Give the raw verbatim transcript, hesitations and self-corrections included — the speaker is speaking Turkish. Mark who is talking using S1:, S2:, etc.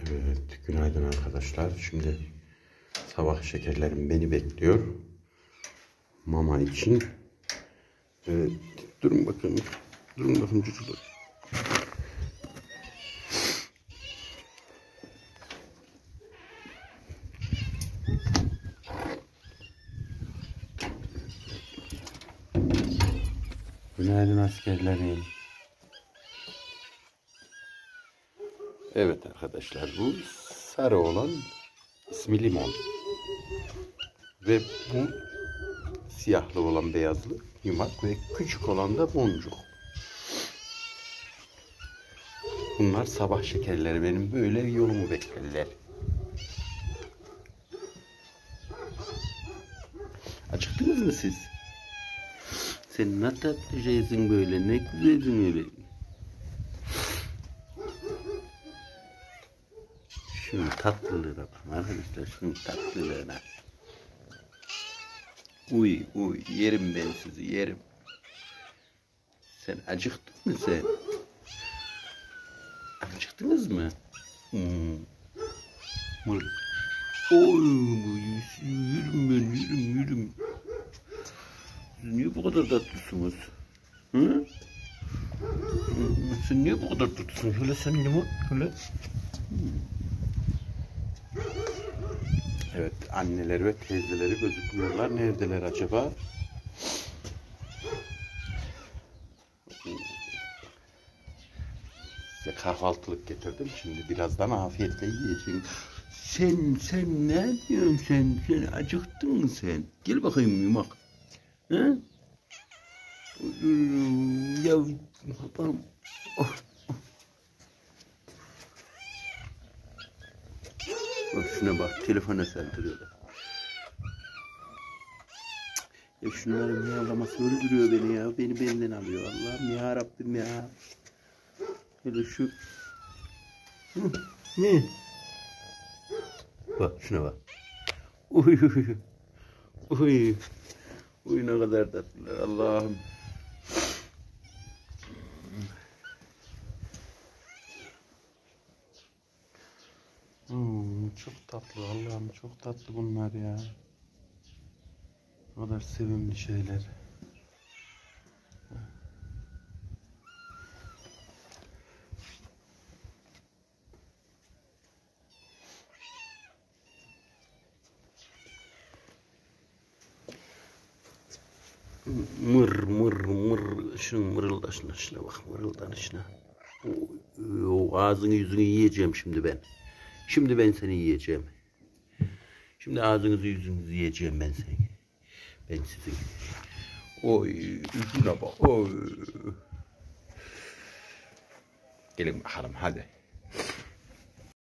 S1: Evet, günaydın arkadaşlar. Şimdi sabah şekerlerim beni bekliyor. Mama için. Evet, durun bakın. Durun bakın çocuklar. Günaydın askerlerim. Evet arkadaşlar, bu sarı olan ismi limon. Ve bu siyahlı olan beyazlı yumak ve küçük olan da boncuk. Bunlar sabah şekerleri, benim böyle yolumu beklerler. Acıktınız mı siz? Sen ne tatlı şeysin böyle, ne güzelsin öyle. Şunun tatlılığına bakın arkadaşlar, şunun tatlılığına. Uy uy, yerim ben sizi, yerim. Sen acıktın mı sen? Acıktınız mı? Hmm. Oy, yürüm ben, yürüm, yürüm. Siz niye bu kadar tatlısınız? Hı? Sen niye bu kadar tatlısın? Şöyle sen limon, şöyle. Evet, anneleri ve teyzeleri gözükmüyorlar. Neredeler acaba? Size kahvaltılık getirdim. Şimdi birazdan afiyetle yiyeceğim. Sen, sen ne diyorsun sen? Sen acıktın mı sen? Gel bakayım yumak. He? Ya babam. Oh. Bak şuna bak, telefona saldırıyorlar. Ya şunların miyavlaması öldürüyor beni ya. Beni benden alıyor. Allah'ım ya Rabbim ya. Hele şu. Hı, ne? Bak şuna bak. Uy uy. Uy. Uy ne kadar tatlılar Allah'ım. Hmm, çok tatlı Allah'ım, çok tatlı bunlar ya. O kadar sevimli şeyler. Mır mır mır, şunun mırıldaşına, şuna bak, mırıldanışına. O, ağzını yüzünü yiyeceğim şimdi ben. Şimdi ben seni yiyeceğim. Şimdi ağzınızı yüzünüzü yiyeceğim ben seni. Ben sizin. Oy, şuna bak. Oy. Gelin bakalım hadi.